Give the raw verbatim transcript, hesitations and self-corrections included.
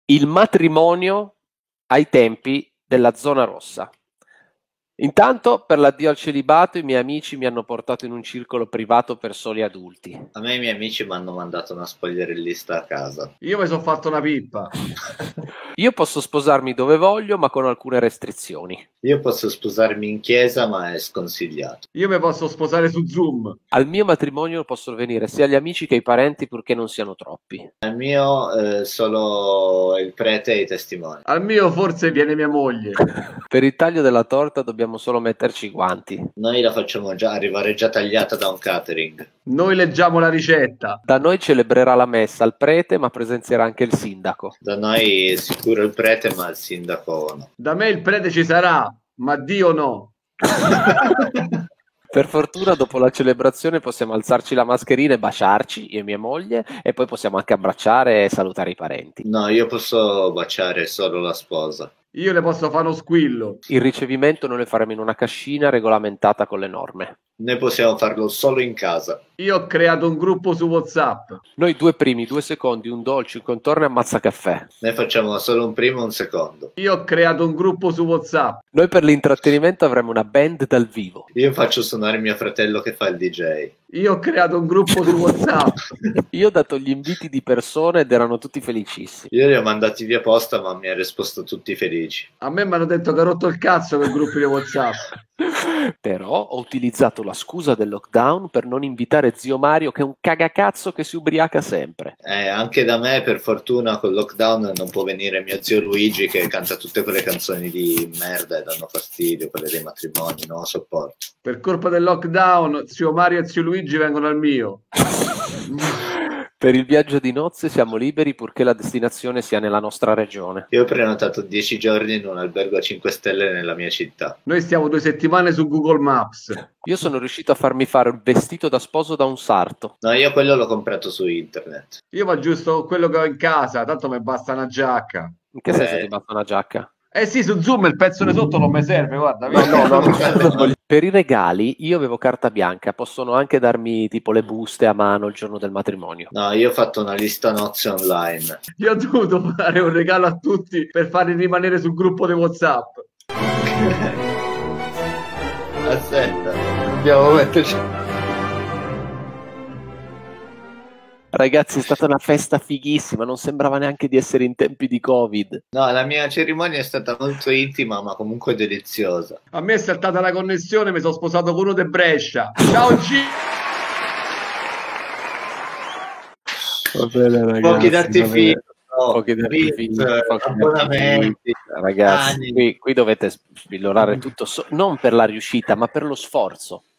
il matrimonio ai tempi della zona rossa. Intanto, per l'addio al celibato, i miei amici mi hanno portato in un circolo privato per soli adulti. A me i miei amici mi hanno mandato una spogliarellista a casa. Io mi sono fatto una pippa. Io posso sposarmi dove voglio, ma con alcune restrizioni. Io posso sposarmi in chiesa, ma è sconsigliato. Io mi posso sposare su Zoom. Al mio matrimonio possono venire sia gli amici che i parenti, purché non siano troppi. Al mio eh, solo il prete e i testimoni. Al mio forse viene mia moglie. Per il taglio della torta dobbiamo solo metterci i guanti. Noi la facciamo già arrivare già tagliata da un catering. Noi leggiamo la ricetta. Da noi celebrerà la messa il prete, ma presenzierà anche il sindaco. Da noi sicuro il prete, ma il sindaco no. Da me il prete ci sarà, ma Dio no. Per fortuna dopo la celebrazione possiamo alzarci la mascherina e baciarci, io e mia moglie, e poi possiamo anche abbracciare e salutare i parenti. No, io posso baciare solo la sposa. Io le posso fare uno squillo. Il ricevimento noi lo faremo in una cascina regolamentata con le norme. Noi possiamo farlo solo in casa. Io ho creato un gruppo su WhatsApp. Noi due primi, due secondi, un dolce, un contorno e ammazza caffè. Noi facciamo solo un primo e un secondo. Io ho creato un gruppo su WhatsApp. Noi per l'intrattenimento avremo una band dal vivo. Io faccio suonare mio fratello che fa il D J. Io ho creato un gruppo su WhatsApp. Io ho dato gli inviti di persone ed erano tutti felicissimi. Io li ho mandati via posta, ma mi ha risposto tutti felici. A me mi hanno detto che ho rotto il cazzo quel gruppo di WhatsApp. Però ho utilizzato la scusa del lockdown per non invitare zio Mario, che è un cagacazzo che si ubriaca sempre. Eh, anche da me, per fortuna, col lockdown non può venire mio zio Luigi che canta tutte quelle canzoni di merda e danno fastidio, quelle dei matrimoni, non lo sopporto. Per colpa del lockdown, zio Mario e zio Luigi vengono al mio. Per il viaggio di nozze siamo liberi purché la destinazione sia nella nostra regione. Io ho prenotato dieci giorni in un albergo a cinque stelle nella mia città. Noi stiamo due settimane su Google Maps. Io sono riuscito a farmi fare un vestito da sposo da un sarto. No, io quello l'ho comprato su internet. Io va giusto quello che ho in casa, tanto mi basta una giacca. In che senso Eh. ti basta una giacca? Eh sì, su Zoom il pezzo di sotto non mi serve, guarda. No, no, no, no, no. Per i regali io avevo carta bianca, possono anche darmi tipo le buste a mano il giorno del matrimonio. No, io ho fatto una lista nozze online. Io ho dovuto fare un regalo a tutti per farli rimanere sul gruppo di WhatsApp. Aspetta, dobbiamo metterci. Ragazzi, è stata una festa fighissima, non sembrava neanche di essere in tempi di Covid. No, la mia cerimonia è stata molto intima, ma comunque deliziosa. A me è saltata la connessione, mi sono sposato con uno di Brescia. Ciao G! Va bene, ragazzi. Fuochi d'artificio, Fuochi d'artificio, bit, fuochi abbonamenti. d'artificio. Ragazzi, Anni. qui, qui dovete spillolare tutto, so- non per la riuscita, ma per lo sforzo.